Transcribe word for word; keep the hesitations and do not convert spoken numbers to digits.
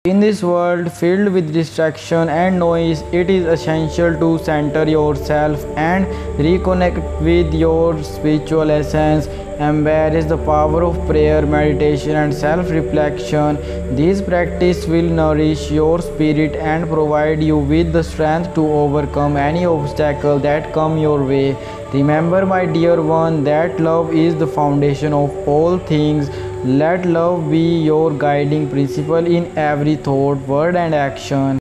In this world filled with distraction and noise, it is essential to center yourself and reconnect with your spiritual essence. Embrace the power of prayer, meditation, and self reflection. These practices will nourish your spirit and provide you with the strength to overcome any obstacle that come your way. Remember, my dear one, that love is the foundation of all things. Let love be your guiding principle in every thought, word, and action.